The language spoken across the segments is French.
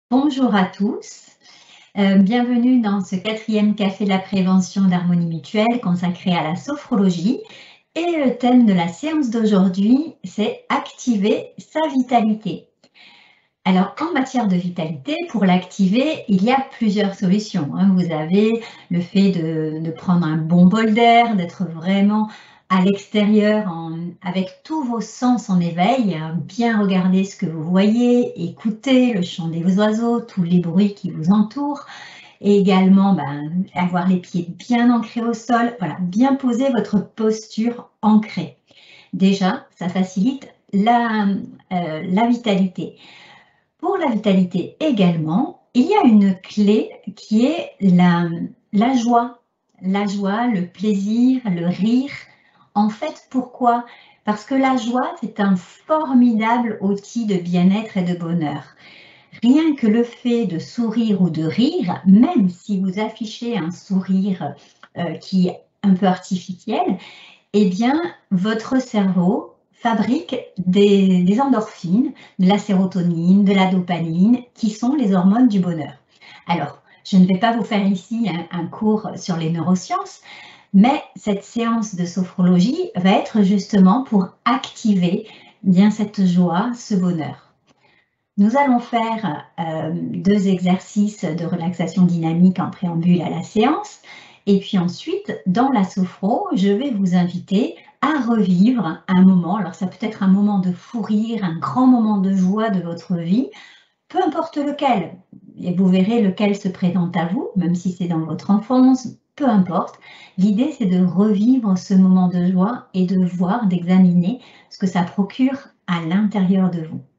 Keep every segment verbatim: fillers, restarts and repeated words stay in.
Bonjour à tous, euh, bienvenue dans ce quatrième café de la prévention d'harmonie mutuelle consacré à la sophrologie. Et le thème de la séance d'aujourd'hui, c'est activer sa vitalité. Alors, en matière de vitalité, pour l'activer, il y a plusieurs solutions. hein. Vous avez le fait de, de prendre un bon bol d'air, d'être vraiment à l'extérieur en- avec tous vos sens en éveil, hein, bien regarder ce que vous voyez, écouter le chant des oiseaux, tous les bruits qui vous entourent, et également ben, avoir les pieds bien ancrés au sol, voilà, bien poser votre posture ancrée. Déjà, ça facilite la, euh, la vitalité. Pour la vitalité également, il y a une clé qui est la, la joie. La joie, le plaisir, le rire. En fait, pourquoi? Parce que la joie, c'est un formidable outil de bien-être et de bonheur. Rien que le fait de sourire ou de rire, même si vous affichez un sourire euh, qui est un peu artificiel, eh bien, votre cerveau fabrique des, des endorphines, de la sérotonine, de la dopamine, qui sont les hormones du bonheur. Alors, je ne vais pas vous faire ici un, un cours sur les neurosciences, mais cette séance de sophrologie va être justement pour activer bien cette joie, ce bonheur. Nous allons faire euh, deux exercices de relaxation dynamique en préambule à la séance. Et puis ensuite, dans la sophro, je vais vous inviter à revivre un moment. Alors ça peut être un moment de fou rire, un grand moment de joie de votre vie, peu importe lequel. Et vous verrez lequel se présente à vous, même si c'est dans votre enfance, peu importe. L'idée, c'est de revivre ce moment de joie et de voir, d'examiner ce que ça procure à l'intérieur de vous.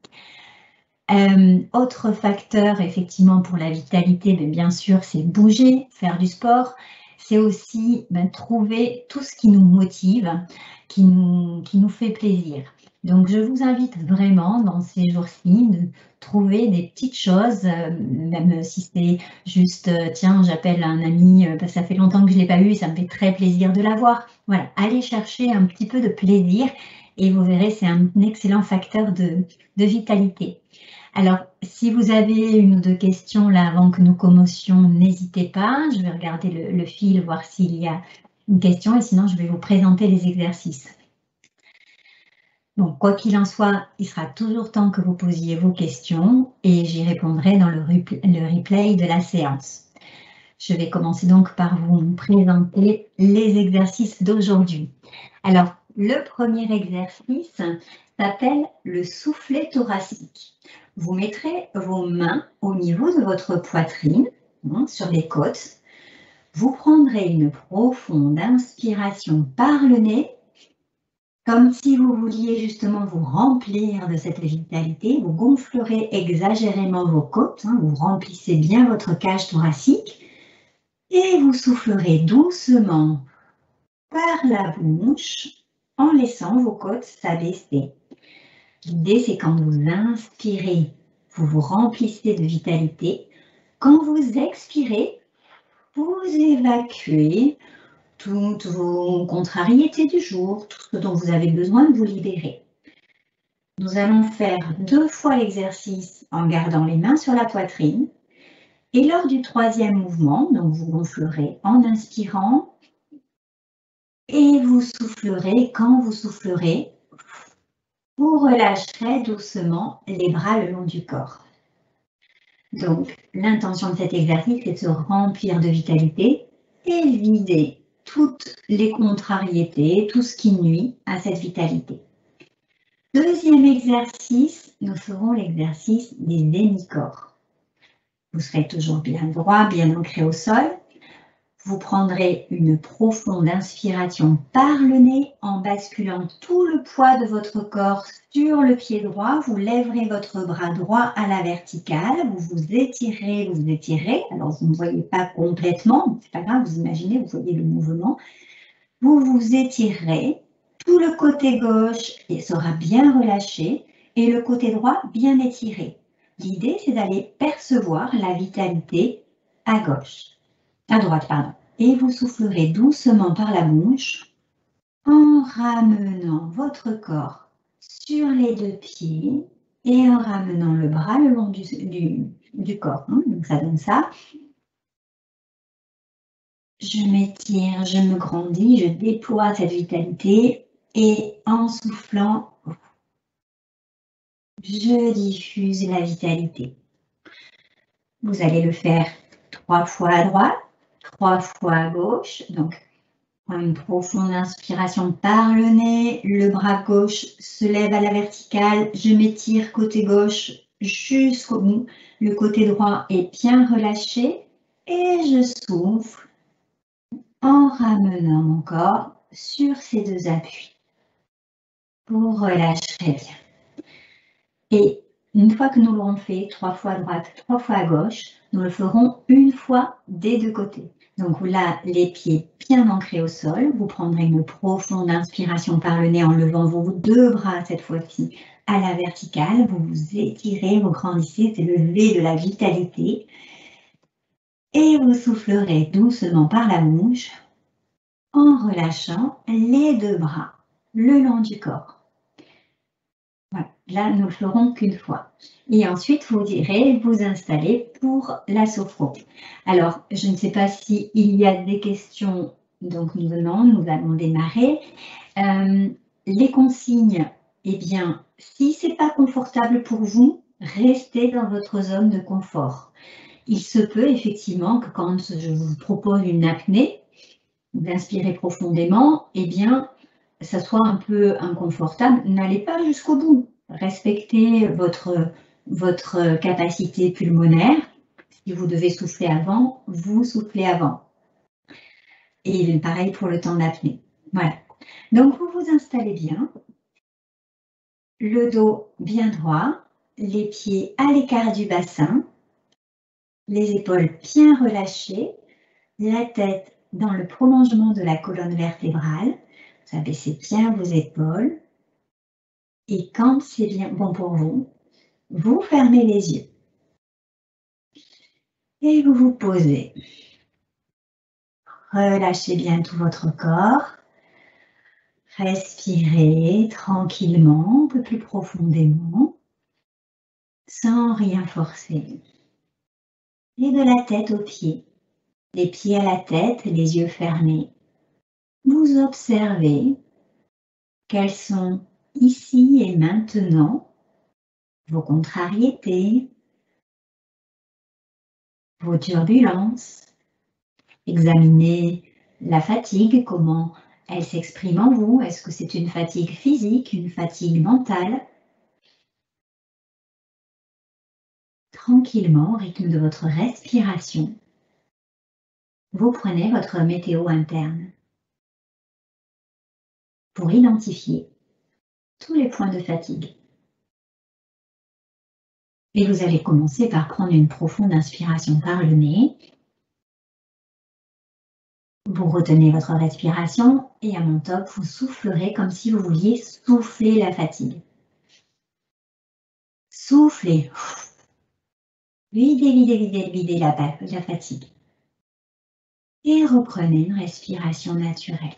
Euh, autre facteur, effectivement, pour la vitalité, ben, bien sûr, c'est bouger, faire du sport. C'est aussi ben, trouver tout ce qui nous motive, qui nous, qui nous fait plaisir. Donc, je vous invite vraiment, dans ces jours-ci, de trouver des petites choses, euh, même si c'est juste, euh, tiens, j'appelle un ami, euh, parce que ça fait longtemps que je ne l'ai pas eu, ça me fait très plaisir de l'avoir. Voilà, allez chercher un petit peu de plaisir et vous verrez, c'est un excellent facteur de, de vitalité. Alors, si vous avez une ou deux questions là avant que nous commencions, n'hésitez pas. Je vais regarder le, le fil, voir s'il y a une question et sinon je vais vous présenter les exercices. Donc, quoi qu'il en soit, il sera toujours temps que vous posiez vos questions et j'y répondrai dans le, le replay de la séance. Je vais commencer donc par vous présenter les exercices d'aujourd'hui. Alors, le premier exercice s'appelle le soufflet thoracique. Vous mettrez vos mains au niveau de votre poitrine, hein, sur les côtes. Vous prendrez une profonde inspiration par le nez, comme si vous vouliez justement vous remplir de cette vitalité. Vous gonflerez exagérément vos côtes, hein, vous remplissez bien votre cage thoracique et vous soufflerez doucement par la bouche en laissant vos côtes s'abaisser. L'idée, c'est quand vous inspirez, vous vous remplissez de vitalité. Quand vous expirez, vous évacuez toutes vos contrariétés du jour, tout ce dont vous avez besoin de vous libérer. Nous allons faire deux fois l'exercice en gardant les mains sur la poitrine. Et lors du troisième mouvement, donc vous gonflerez en inspirant et vous soufflerez. Quand vous soufflerez, vous relâcherez doucement les bras le long du corps. Donc, l'intention de cet exercice est de se remplir de vitalité et vider toutes les contrariétés, tout ce qui nuit à cette vitalité. Deuxième exercice, nous ferons l'exercice des hémicorps. Vous serez toujours bien droit, bien ancré au sol. Vous prendrez une profonde inspiration par le nez en basculant tout le poids de votre corps sur le pied droit. Vous lèverez votre bras droit à la verticale. Vous vous étirez, vous étirez. Alors, vous ne voyez pas complètement, c'est pas grave, vous imaginez, vous voyez le mouvement. Vous vous étirez. Tout le côté gauche sera bien relâché et le côté droit bien étiré. L'idée, c'est d'aller percevoir la vitalité à gauche. À droite, pardon. Et vous soufflerez doucement par la bouche en ramenant votre corps sur les deux pieds et en ramenant le bras le long du, du, du corps. Hein. Donc ça donne ça. Je m'étire, je me grandis, je déploie cette vitalité et en soufflant, je diffuse la vitalité. Vous allez le faire trois fois à droite, trois fois à gauche. Donc, une profonde inspiration par le nez, le bras gauche se lève à la verticale, je m'étire côté gauche jusqu'au bout, le côté droit est bien relâché et je souffle en ramenant mon corps sur ces deux appuis. Vous relâcherez bien. Et une fois que nous l'aurons fait trois fois à droite, trois fois à gauche, nous le ferons une fois des deux côtés. Donc là, les pieds bien ancrés au sol, vous prendrez une profonde inspiration par le nez en levant vos deux bras cette fois-ci à la verticale. Vous vous étirez, vous grandissez, c'est le V de la vitalité. Et vous soufflerez doucement par la bouche en relâchant les deux bras le long du corps. Voilà. Là, nous le ferons qu'une fois. Et ensuite, vous irez vous installer pour la sophro. Alors, je ne sais pas s'il y a des questions, donc nous venons, nous allons démarrer. Euh, les consignes, eh bien, si ce n'est pas confortable pour vous, restez dans votre zone de confort. Il se peut effectivement que quand je vous propose une apnée, d'inspirer profondément, eh bien, ça soit un peu inconfortable. N'allez pas jusqu'au bout. Respectez votre, votre capacité pulmonaire. Si vous devez souffler avant, vous soufflez avant. Et pareil pour le temps d'apnée. Voilà. Donc, vous vous installez bien. Le dos bien droit, les pieds à l'écart du bassin, les épaules bien relâchées, la tête dans le prolongement de la colonne vertébrale. Vous abaissez bien vos épaules. Et quand c'est bien bon pour vous, vous fermez les yeux. Et vous vous posez. Relâchez bien tout votre corps. Respirez tranquillement, un peu plus profondément, sans rien forcer. Et de la tête aux pieds. Les pieds à la tête, les yeux fermés. Vous observez quelles sont ici et maintenant vos contrariétés, vos turbulences. Examinez la fatigue, comment elle s'exprime en vous. Est-ce que c'est une fatigue physique, une fatigue mentale? Tranquillement, au rythme de votre respiration, vous prenez votre météo interne pour identifier tous les points de fatigue. Et vous allez commencer par prendre une profonde inspiration par le nez. Vous retenez votre respiration et à mon top, vous soufflerez comme si vous vouliez souffler la fatigue. Soufflez. Videz, videz, videz, videz la, la fatigue. Et reprenez une respiration naturelle.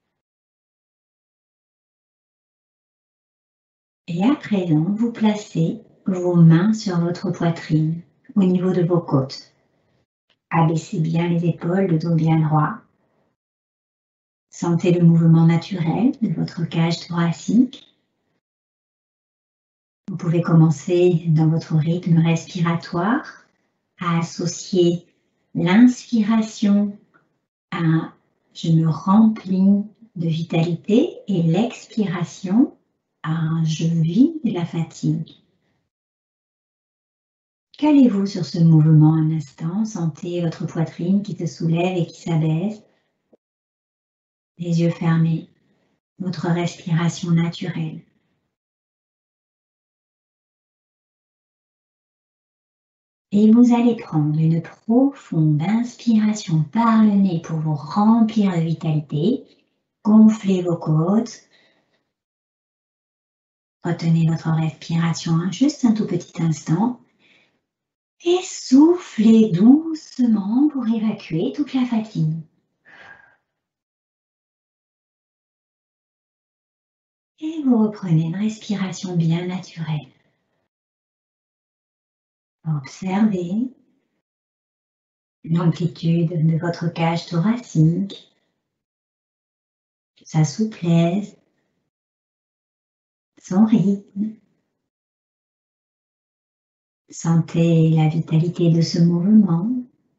Et à présent, vous placez vos mains sur votre poitrine, au niveau de vos côtes. Abaissez bien les épaules, le dos bien droit. Sentez le mouvement naturel de votre cage thoracique. Vous pouvez commencer dans votre rythme respiratoire à associer l'inspiration à « je me remplis de vitalité » et l'expiration à « je vis de la fatigue ». Calez-vous sur ce mouvement un instant, sentez votre poitrine qui se soulève et qui s'abaisse, les yeux fermés, votre respiration naturelle. Et vous allez prendre une profonde inspiration par le nez pour vous remplir de vitalité. Gonflez vos côtes. Retenez votre respiration juste un tout petit instant. Et soufflez doucement pour évacuer toute la fatigue. Et vous reprenez une respiration bien naturelle. Observez l'amplitude de votre cage thoracique, sa souplesse, son rythme. Sentez la vitalité de ce mouvement.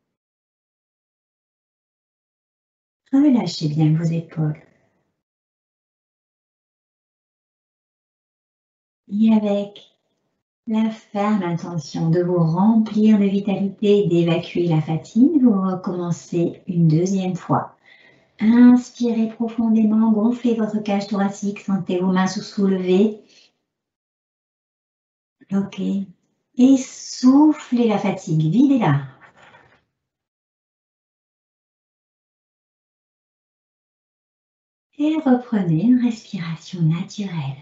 Relâchez bien vos épaules. Et avec la ferme intention de vous remplir de vitalité et d'évacuer la fatigue, vous recommencez une deuxième fois. Inspirez profondément, gonflez votre cage thoracique, sentez vos mains se soulever, bloquez et soufflez la fatigue, videz-la. Et reprenez une respiration naturelle.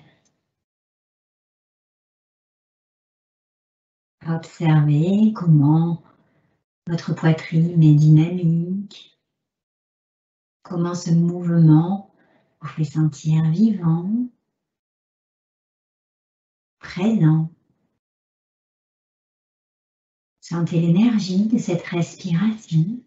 Observez comment votre poitrine est dynamique, comment ce mouvement vous fait sentir vivant, présent. Sentez l'énergie de cette respiration.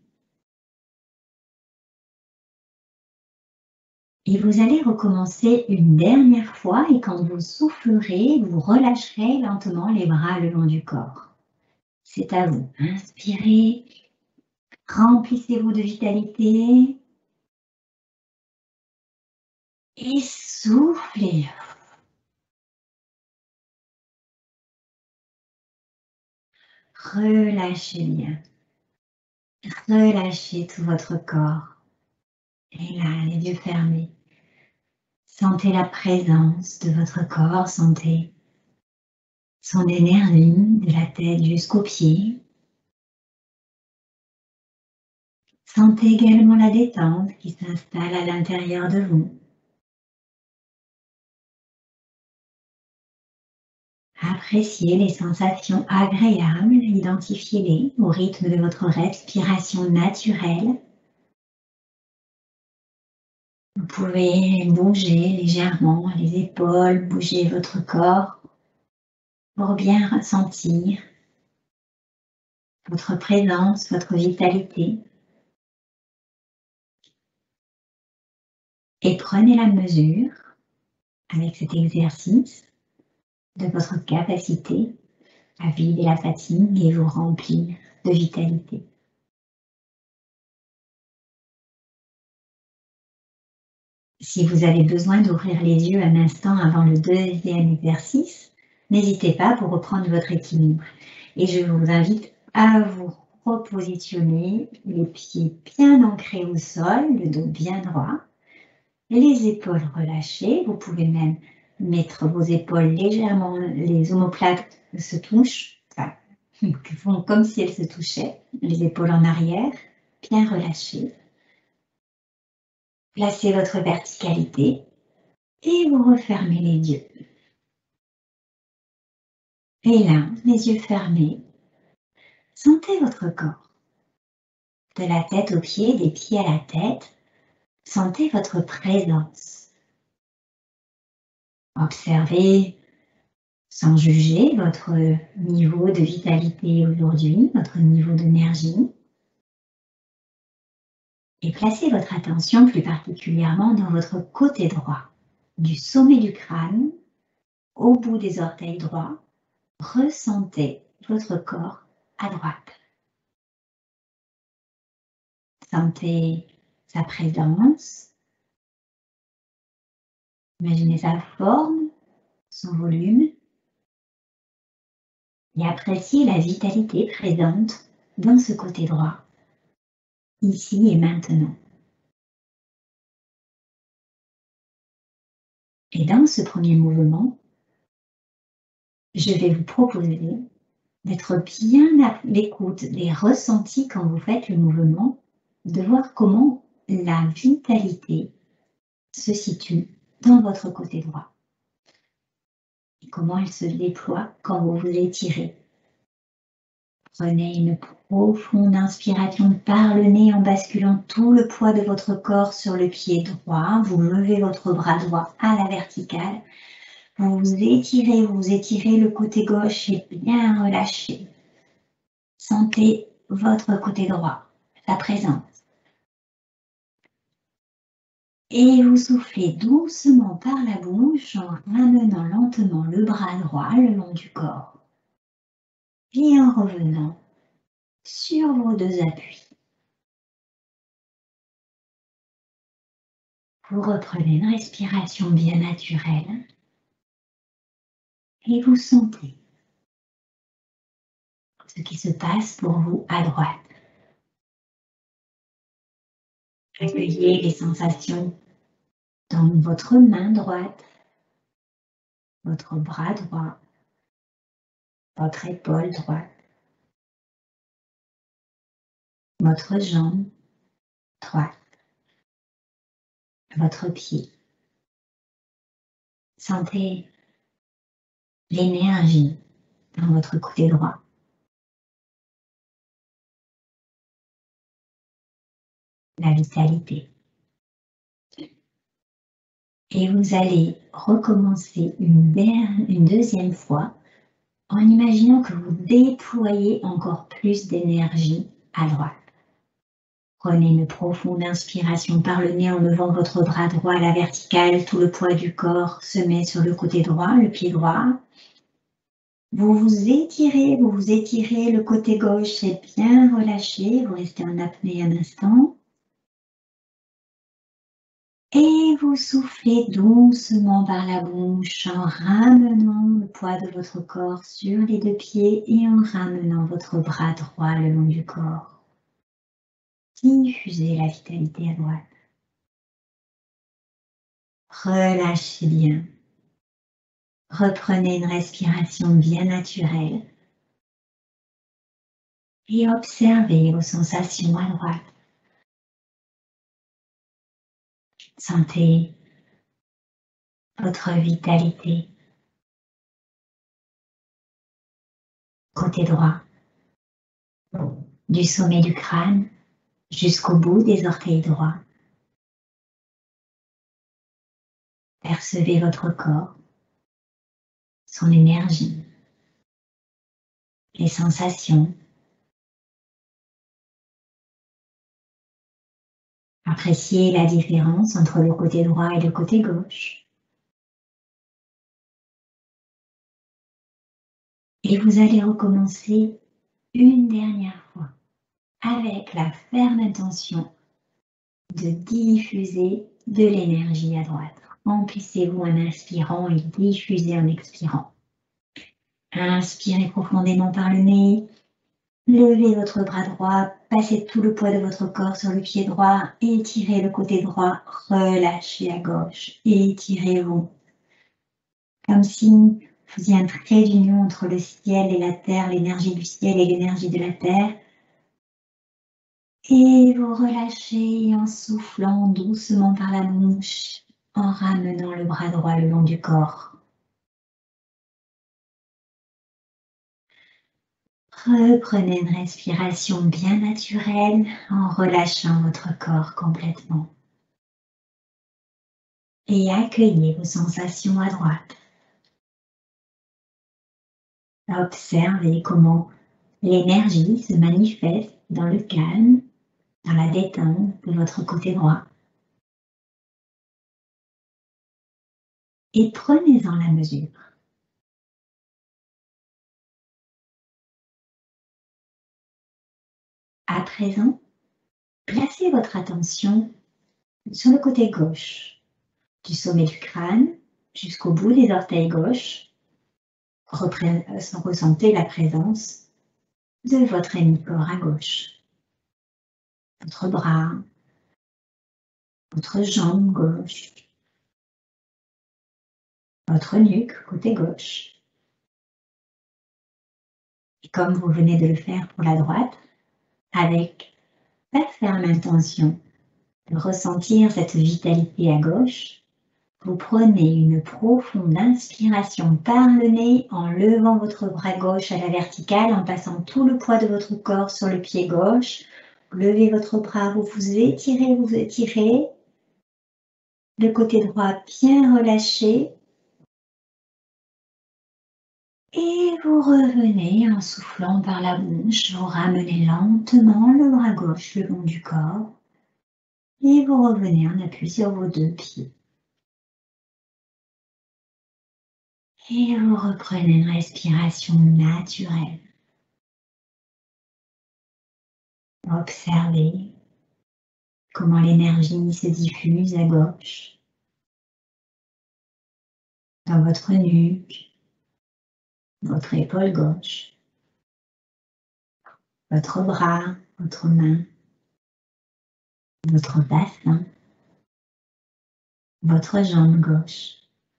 Et vous allez recommencer une dernière fois et quand vous soufflerez, vous relâcherez lentement les bras le long du corps. C'est à vous. Inspirez, remplissez-vous de vitalité et soufflez. Relâchez bien. Relâchez tout votre corps. Et là, les yeux fermés. Sentez la présence de votre corps, sentez son énergie de la tête jusqu'aux pieds. Sentez également la détente qui s'installe à l'intérieur de vous. Appréciez les sensations agréables, identifiez-les au rythme de votre respiration naturelle. Vous pouvez bouger légèrement les épaules, bouger votre corps pour bien ressentir votre présence, votre vitalité. Et prenez la mesure, avec cet exercice, de votre capacité à vider la fatigue et vous remplir de vitalité. Si vous avez besoin d'ouvrir les yeux un instant avant le deuxième exercice, n'hésitez pas pour reprendre votre équilibre. Et je vous invite à vous repositionner, les pieds bien ancrés au sol, le dos bien droit, les épaules relâchées. Vous pouvez même mettre vos épaules légèrement, les omoplates se touchent, enfin, font comme si elles se touchaient, les épaules en arrière, bien relâchées. Placez votre verticalité et vous refermez les yeux. Et là, les yeux fermés, sentez votre corps. De la tête aux pieds, des pieds à la tête, sentez votre présence. Observez, sans juger, votre niveau de vitalité aujourd'hui, votre niveau d'énergie. Et placez votre attention plus particulièrement dans votre côté droit, du sommet du crâne au bout des orteils droits. Ressentez votre corps à droite. Sentez sa présence. Imaginez sa forme, son volume. Et appréciez la vitalité présente dans ce côté droit, ici et maintenant. Et dans ce premier mouvement, je vais vous proposer d'être bien à l'écoute des ressentis quand vous faites le mouvement, de voir comment la vitalité se situe dans votre côté droit et comment elle se déploie quand vous vous étirez. Prenez une profonde inspiration par le nez en basculant tout le poids de votre corps sur le pied droit. Vous levez votre bras droit à la verticale. Vous vous étirez, vous étirez le côté gauche et bien relâchez. Sentez votre côté droit, sa présence. Et vous soufflez doucement par la bouche en ramenant lentement le bras droit le long du corps. Puis en revenant sur vos deux appuis. Vous reprenez une respiration bien naturelle et vous sentez ce qui se passe pour vous à droite. Accueillez les sensations dans votre main droite, votre bras droit, votre épaule droite, votre jambe droite, votre pied. Sentez l'énergie dans votre côté droit. La vitalité. Et vous allez recommencer une, une deuxième fois en imaginant que vous déployez encore plus d'énergie à droite. Prenez une profonde inspiration par le nez en levant votre bras droit à la verticale. Tout le poids du corps se met sur le côté droit, le pied droit. Vous vous étirez, vous vous étirez. Le côté gauche est bien relâché. Vous restez en apnée un instant. Et vous soufflez doucement par la bouche en ramenant le poids de votre corps sur les deux pieds et en ramenant votre bras droit le long du corps. Diffusez la vitalité à droite. Relâchez bien. Reprenez une respiration bien naturelle et observez vos sensations à droite. Sentez votre vitalité. Côté droit, du sommet du crâne jusqu'au bout des orteils droits. Percevez votre corps, son énergie, les sensations. Appréciez la différence entre le côté droit et le côté gauche. Et vous allez recommencer une dernière fois avec la ferme intention de diffuser de l'énergie à droite. Remplissez-vous en inspirant et diffusez en expirant. Inspirez profondément par le nez. Levez votre bras droit, passez tout le poids de votre corps sur le pied droit, étirez le côté droit, relâchez à gauche, étirez-vous. Comme si vous faisiez un trait d'union entre le ciel et la terre, l'énergie du ciel et l'énergie de la terre. Et vous relâchez en soufflant doucement par la bouche, en ramenant le bras droit le long du corps. Reprenez une respiration bien naturelle en relâchant votre corps complètement. Et accueillez vos sensations à droite. Observez comment l'énergie se manifeste dans le calme, dans la détente de votre côté droit. Et prenez-en la mesure. À présent, placez votre attention sur le côté gauche, du sommet du crâne jusqu'au bout des orteils gauche. Ressentez la présence de votre hémicorps à gauche, votre bras, votre jambe gauche, votre nuque côté gauche. Et comme vous venez de le faire pour la droite, avec la ferme intention de ressentir cette vitalité à gauche, vous prenez une profonde inspiration par le nez en levant votre bras gauche à la verticale, en passant tout le poids de votre corps sur le pied gauche. Levez votre bras, vous vous étirez, vous étirez. Le côté droit bien relâché. Et vous revenez en soufflant par la bouche, vous ramenez lentement le bras gauche le long du corps et vous revenez en appui sur vos deux pieds. Et vous reprenez une respiration naturelle. Observez comment l'énergie se diffuse à gauche, dans votre nuque, votre épaule gauche, votre bras, votre main, votre bassin, votre jambe gauche.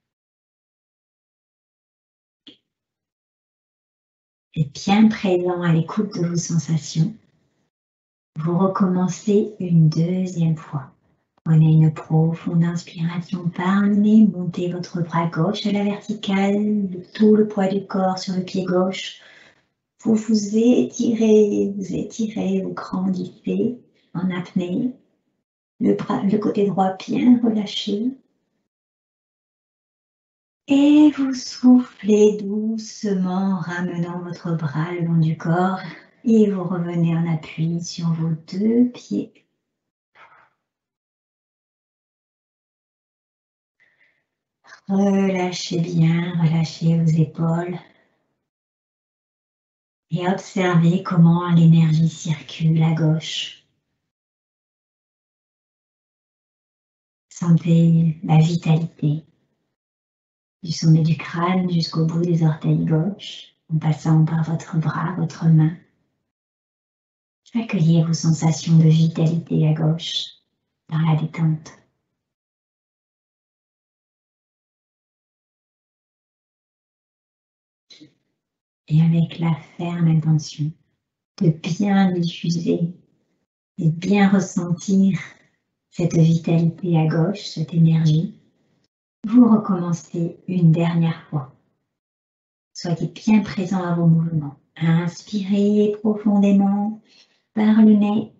Et bien présent à l'écoute de vos sensations, vous recommencez une deuxième fois. Prenez une profonde inspiration par le nez, montez votre bras gauche à la verticale, tout le poids du corps sur le pied gauche. Vous vous étirez, vous étirez, vous grandissez en apnée. Le, bras, le côté droit bien relâché. Et vous soufflez doucement, ramenant votre bras le long du corps. Et vous revenez en appui sur vos deux pieds. Relâchez bien, relâchez vos épaules. Et observez comment l'énergie circule à gauche. Sentez la vitalité du sommet du crâne jusqu'au bout des orteils gauche, en passant par votre bras, votre main. Accueillez vos sensations de vitalité à gauche, dans la détente. Et avec la ferme intention de bien diffuser et bien ressentir cette vitalité à gauche, cette énergie, vous recommencez une dernière fois. Soyez bien présent à vos mouvements. Inspirez profondément par le nez.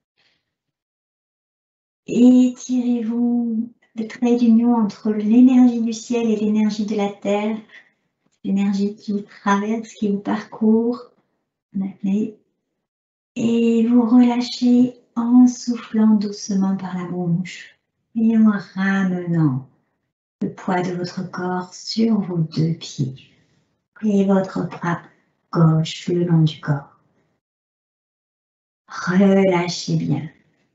Étirez-vous, le trait d'union entre l'énergie du ciel et l'énergie de la terre, l'énergie qui vous traverse, qui vous parcourt. Et vous relâchez en soufflant doucement par la bouche et en ramenant le poids de votre corps sur vos deux pieds et votre bras gauche le long du corps. Relâchez bien.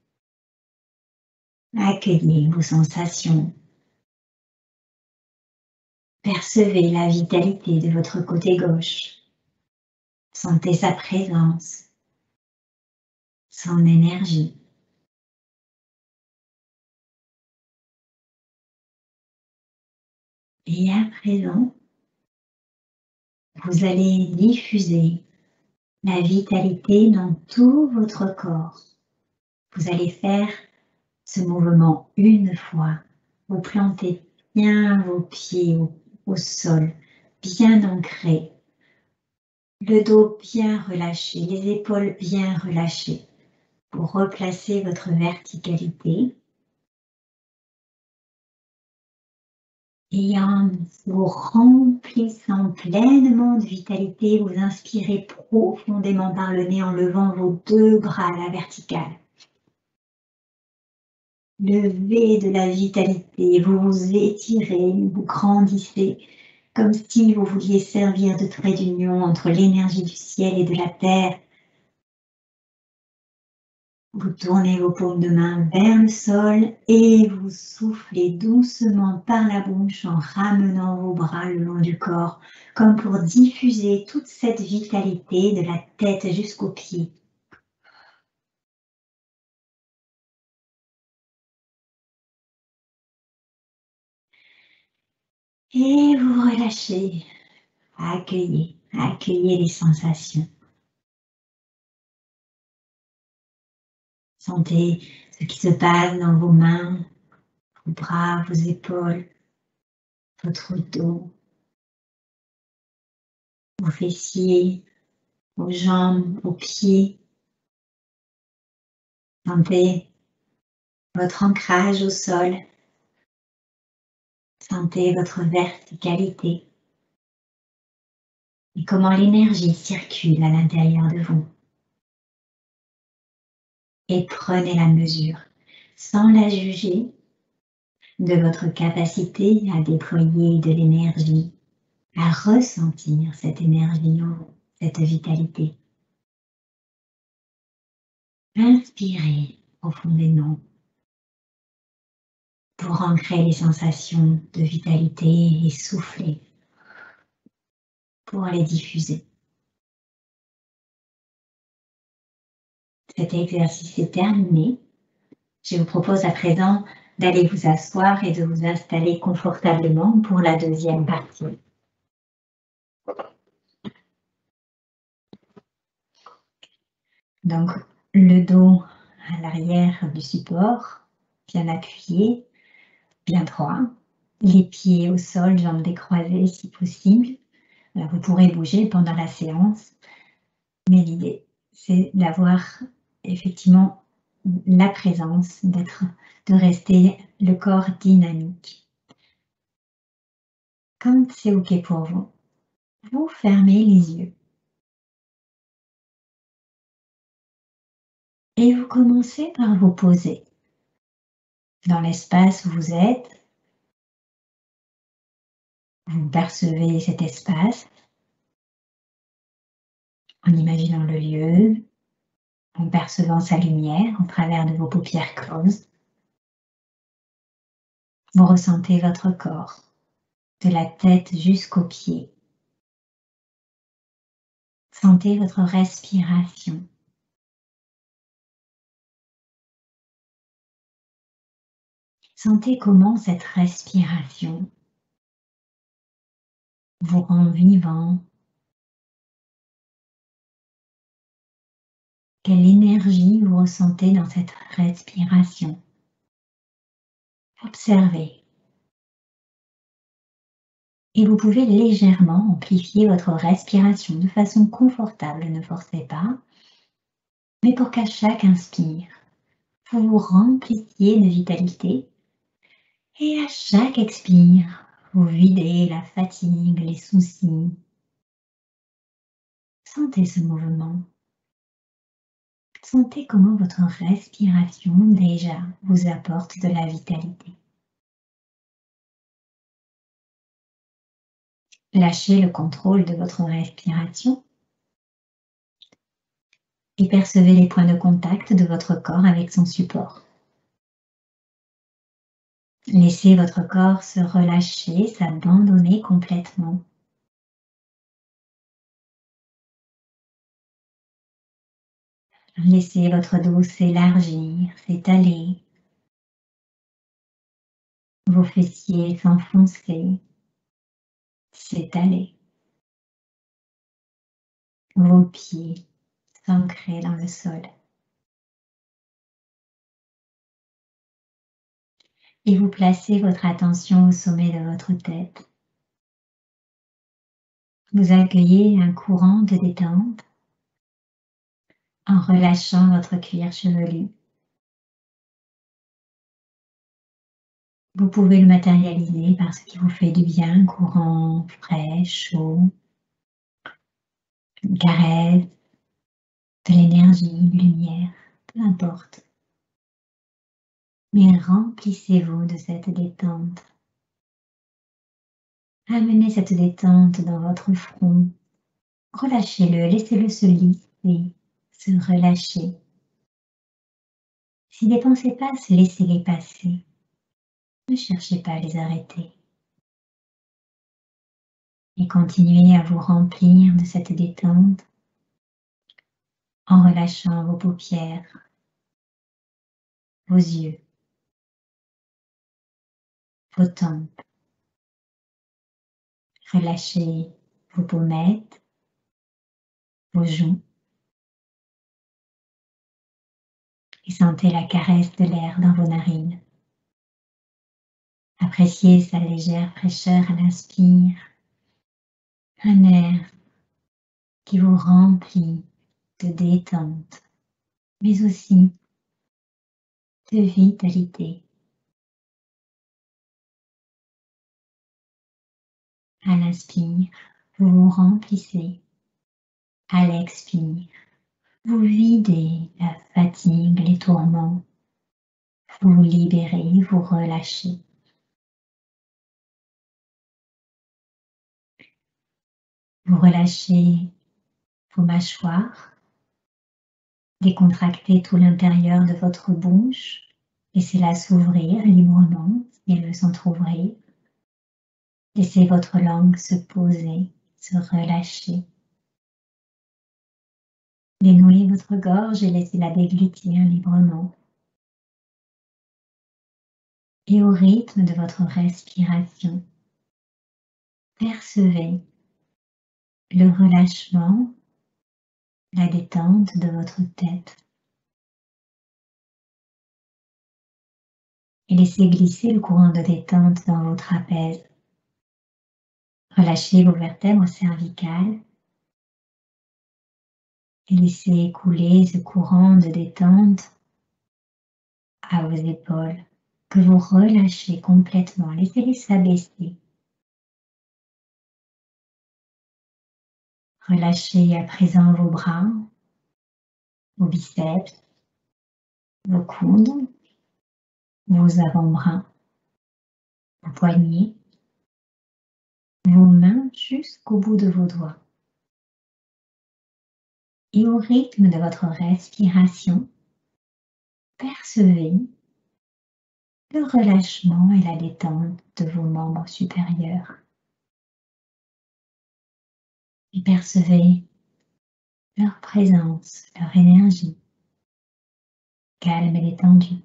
Accueillez vos sensations. Percevez la vitalité de votre côté gauche. Sentez sa présence, son énergie. Et à présent, vous allez diffuser la vitalité dans tout votre corps. Vous allez faire ce mouvement une fois. Vous plantez bien vos pieds au, au sol, bien ancrés. Le dos bien relâché, les épaules bien relâchées. Pour replacer votre verticalité. Et en vous remplissant pleinement de vitalité, vous inspirez profondément par le nez en levant vos deux bras à la verticale. Levez de la vitalité, vous vous étirez, vous grandissez, comme si vous vouliez servir de trait d'union entre l'énergie du ciel et de la terre. Vous tournez vos paumes de main vers le sol et vous soufflez doucement par la bouche en ramenant vos bras le long du corps, comme pour diffuser toute cette vitalité de la tête jusqu'aux pieds. Et vous relâchez, accueillez, accueillez les sensations. Sentez ce qui se passe dans vos mains, vos bras, vos épaules, votre dos, vos fessiers, vos jambes, vos pieds. Sentez votre ancrage au sol. Sentez votre verticalité. et comment l'énergie circule à l'intérieur de vous. Et prenez la mesure, sans la juger, de votre capacité à déployer de l'énergie, à ressentir cette énergie en vous, cette vitalité. Inspirez profondément pour ancrer les sensations de vitalité et soufflez pour les diffuser. Cet exercice est terminé. Je vous propose à présent d'aller vous asseoir et de vous installer confortablement pour la deuxième partie. Donc, le dos à l'arrière du support, bien appuyé, bien droit. Les pieds au sol, jambes décroisées si possible. Alors, vous pourrez bouger pendant la séance, mais l'idée, c'est d'avoir effectivement la présence, d'être, de rester le corps dynamique. Quand c'est OK pour vous, vous fermez les yeux. Et vous commencez par vous poser dans l'espace où vous êtes. Vous percevez cet espace en imaginant le lieu, en percevant sa lumière au travers de vos paupières closes. Vous ressentez votre corps, de la tête jusqu'aux pieds. Sentez votre respiration. Sentez comment cette respiration vous rend vivant. Quelle énergie vous ressentez dans cette respiration. Observez. Et vous pouvez légèrement amplifier votre respiration de façon confortable, ne forcez pas. Mais pour qu'à chaque inspire, vous vous remplissiez de vitalité. Et à chaque expire, vous videz la fatigue, les soucis. Sentez ce mouvement. Sentez comment votre respiration déjà vous apporte de la vitalité. Lâchez le contrôle de votre respiration et percevez les points de contact de votre corps avec son support. Laissez votre corps se relâcher, s'abandonner complètement. Laissez votre dos s'élargir, s'étaler. Vos fessiers s'enfoncer, s'étaler. Vos pieds s'ancrer dans le sol. Et vous placez votre attention au sommet de votre tête. Vous accueillez un courant de détente en relâchant votre cuir chevelu. Vous pouvez le matérialiser par ce qui vous fait du bien, un courant frais, chaud, une caresse, de l'énergie, une lumière, peu importe. Mais remplissez-vous de cette détente. Amenez cette détente dans votre front. Relâchez-le, laissez-le se lisser, se relâcher. Si des pensées passent, laissez-les passer. Ne cherchez pas à les arrêter. Et continuez à vous remplir de cette détente en relâchant vos paupières, vos yeux, vos tempes. Relâchez vos pommettes, vos joues. Et sentez la caresse de l'air dans vos narines. Appréciez sa légère fraîcheur à l'inspire. Un air qui vous remplit de détente, mais aussi de vitalité. À l'inspire, vous vous remplissez. À l'expire, vous videz la fatigue, les tourments. Vous vous libérez, vous relâchez. Vous relâchez vos mâchoires. Décontractez tout l'intérieur de votre bouche. Laissez-la s'ouvrir librement si elle veut s'entrouvrir. Laissez votre langue se poser, se relâcher. Dénouez votre gorge et laissez-la déglutir librement. Et au rythme de votre respiration, percevez le relâchement, la détente de votre tête. Et laissez glisser le courant de détente dans vos trapèzes. Relâchez vos vertèbres cervicales et laissez couler ce courant de détente à vos épaules que vous relâchez complètement. Laissez-les s'abaisser. Relâchez à présent vos bras, vos biceps, vos coudes, vos avant-bras, vos poignets, vos mains jusqu'au bout de vos doigts. Et au rythme de votre respiration, percevez le relâchement et la détente de vos membres supérieurs. Et percevez leur présence, leur énergie, calme et détendue.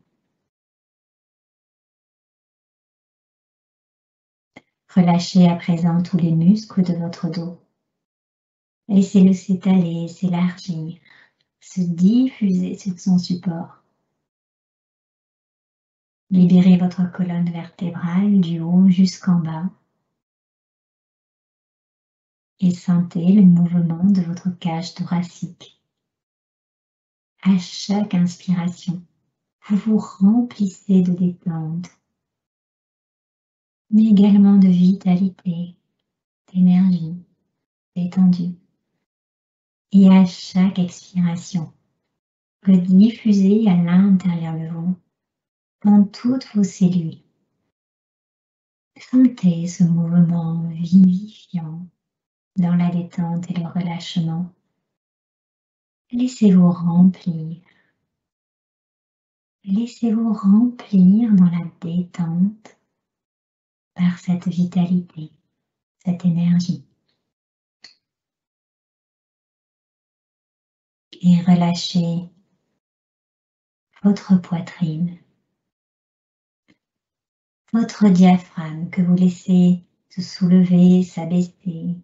Relâchez à présent tous les muscles de votre dos. Laissez-le s'étaler, s'élargir, se diffuser sur son support. Libérez votre colonne vertébrale du haut jusqu'en bas. Et sentez le mouvement de votre cage thoracique. À chaque inspiration, vous vous remplissez de détente, mais également de vitalité, d'énergie, d'étendue. Et à chaque expiration, vous diffusez à l'intérieur de vous, dans toutes vos cellules. Sentez ce mouvement vivifiant dans la détente et le relâchement. Laissez-vous remplir. Laissez-vous remplir dans la détente par cette vitalité, cette énergie. Et relâchez votre poitrine, votre diaphragme que vous laissez se soulever, s'abaisser.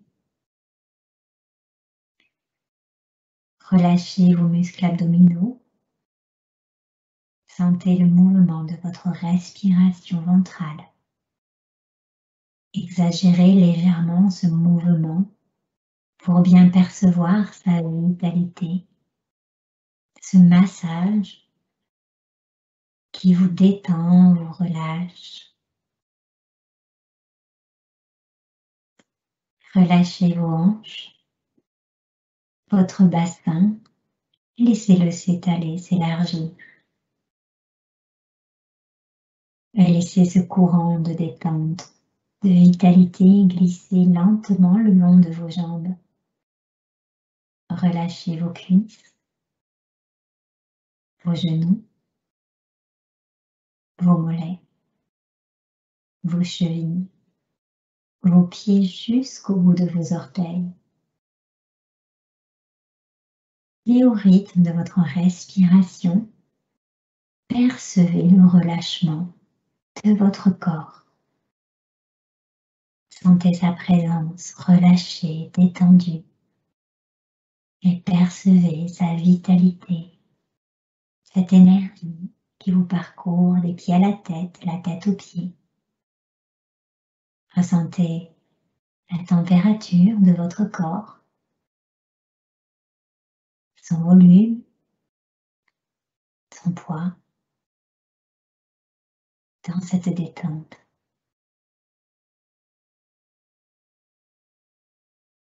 Relâchez vos muscles abdominaux. Sentez le mouvement de votre respiration ventrale. Exagérez légèrement ce mouvement pour bien percevoir sa vitalité, ce massage qui vous détend, vous relâche. Relâchez vos hanches, votre bassin, laissez-le s'étaler, s'élargir. Laissez ce courant de détente, de vitalité glisser lentement le long de vos jambes. Relâchez vos cuisses, vos genoux, vos mollets, vos chevilles, vos pieds jusqu'au bout de vos orteils. Et au rythme de votre respiration, percevez le relâchement de votre corps. Sentez sa présence relâchée, détendue. Et percevez sa vitalité, cette énergie qui vous parcourt des pieds à la tête, la tête aux pieds. Ressentez la température de votre corps, son volume, son poids dans cette détente.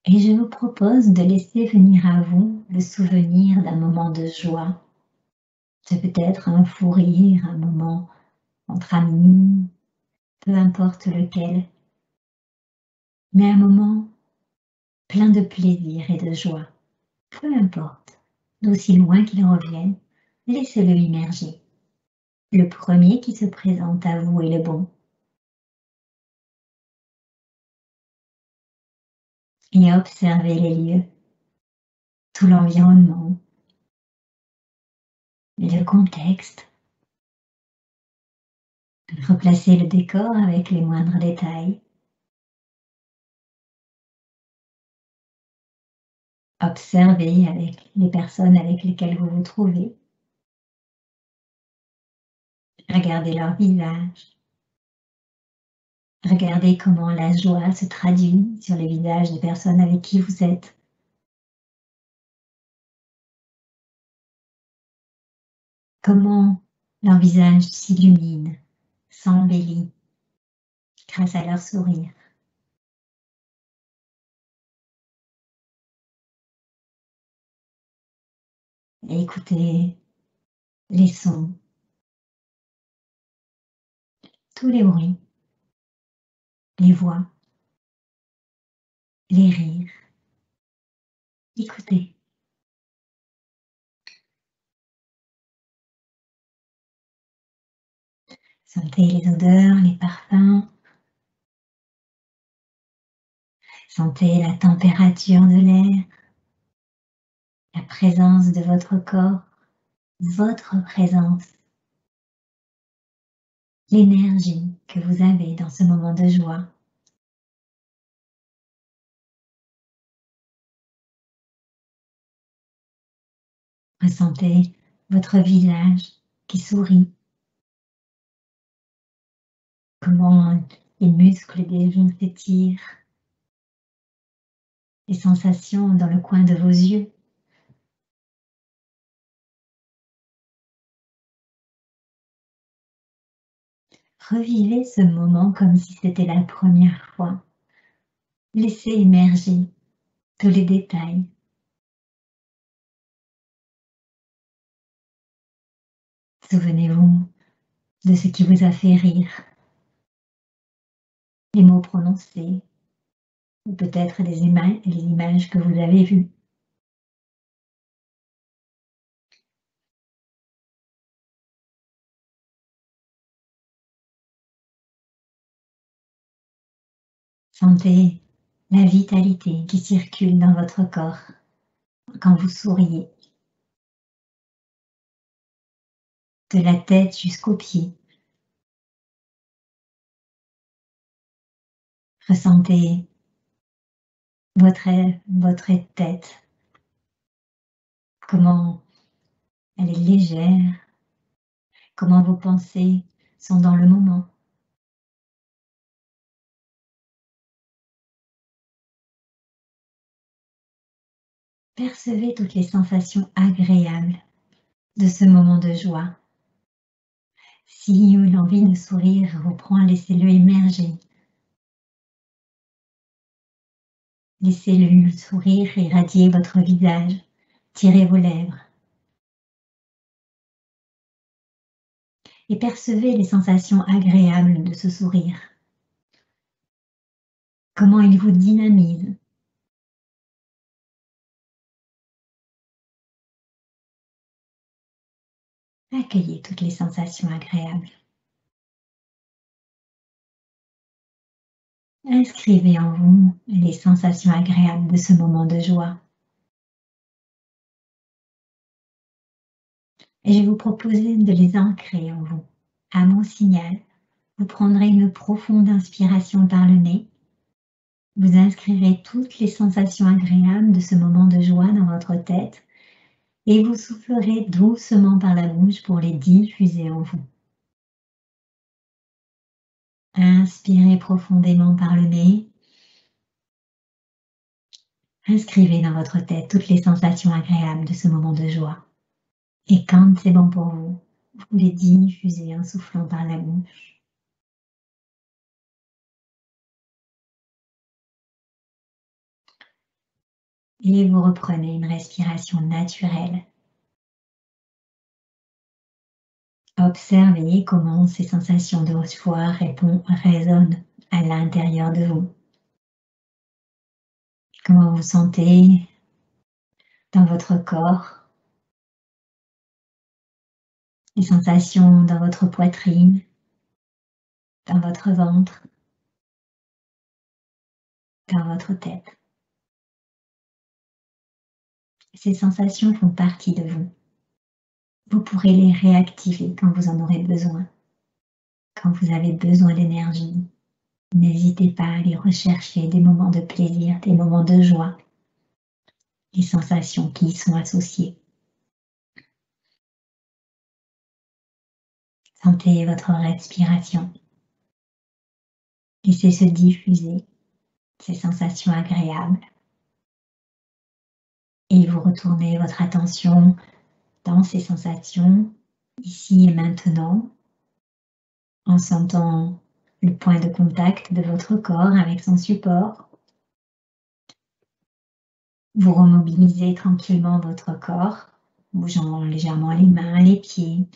Et je vous propose de laisser venir à vous le souvenir d'un moment de joie. C'est peut-être un fou rire, un moment entre amis, peu importe lequel, mais un moment plein de plaisir et de joie. Peu importe, d'aussi loin qu'il revienne, laissez-le immerger. Le premier qui se présente à vous est le bon. Et observez les lieux, tout l'environnement, le contexte. Replacez le décor avec les moindres détails. Observez avec les personnes avec lesquelles vous vous trouvez. Regardez leur visage. Regardez comment la joie se traduit sur les visages des personnes avec qui vous êtes. Comment leur visage s'illumine, s'embellit grâce à leur sourire. Et écoutez les sons, tous les bruits, les voix, les rires. Écoutez. Sentez les odeurs, les parfums. Sentez la température de l'air, la présence de votre corps, votre présence, l'énergie que vous avez dans ce moment de joie. Ressentez votre visage qui sourit, comment les muscles des joues s'étirent, les sensations dans le coin de vos yeux. Revivez ce moment comme si c'était la première fois. Laissez émerger tous les détails. Souvenez-vous de ce qui vous a fait rire, les mots prononcés, ou peut-être les, ima les images que vous avez vues. Sentez la vitalité qui circule dans votre corps quand vous souriez, de la tête jusqu'aux pieds. Ressentez votre, votre tête, comment elle est légère, comment vos pensées sont dans le moment. Percevez toutes les sensations agréables de ce moment de joie. Si l'envie de sourire vous prend, laissez-le émerger. Laissez le sourire irradier votre visage, tirez vos lèvres. Et percevez les sensations agréables de ce sourire. Comment il vous dynamise. Accueillez toutes les sensations agréables. Inscrivez en vous les sensations agréables de ce moment de joie. Et je vais vous proposer de les ancrer en vous. À mon signal, vous prendrez une profonde inspiration par le nez. Vous inscrirez toutes les sensations agréables de ce moment de joie dans votre tête et vous soufflerez doucement par la bouche pour les diffuser en vous. Inspirez profondément par le nez. Inscrivez dans votre tête toutes les sensations agréables de ce moment de joie. Et quand c'est bon pour vous, vous les diffusez en soufflant par la bouche. Et vous reprenez une respiration naturelle. Observez comment ces sensations de haute foi résonnent à l'intérieur de vous. Comment vous sentez dans votre corps, les sensations dans votre poitrine, dans votre ventre, dans votre tête. Ces sensations font partie de vous. Vous pourrez les réactiver quand vous en aurez besoin. Quand vous avez besoin d'énergie, n'hésitez pas à aller rechercher des moments de plaisir, des moments de joie, les sensations qui y sont associées. Sentez votre respiration. Laissez se diffuser ces sensations agréables. Et vous retournez votre attention dans ces sensations, ici et maintenant, en sentant le point de contact de votre corps avec son support. Vous remobilisez tranquillement votre corps, bougeant légèrement les mains, les pieds.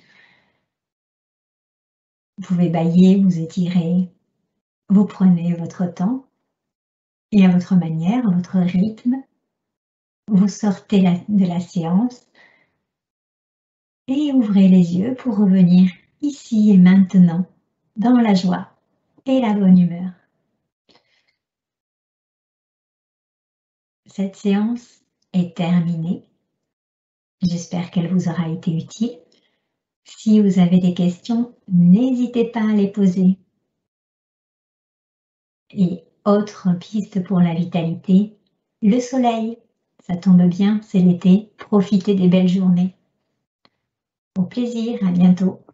Vous pouvez bâiller, vous étirer. Vous prenez votre temps et à votre manière, à votre rythme, vous sortez de la séance et ouvrez les yeux pour revenir ici et maintenant dans la joie et la bonne humeur. Cette séance est terminée. J'espère qu'elle vous aura été utile. Si vous avez des questions, n'hésitez pas à les poser. Et autre piste pour la vitalité, le soleil. Ça tombe bien, c'est l'été. Profitez des belles journées. Au plaisir, à bientôt.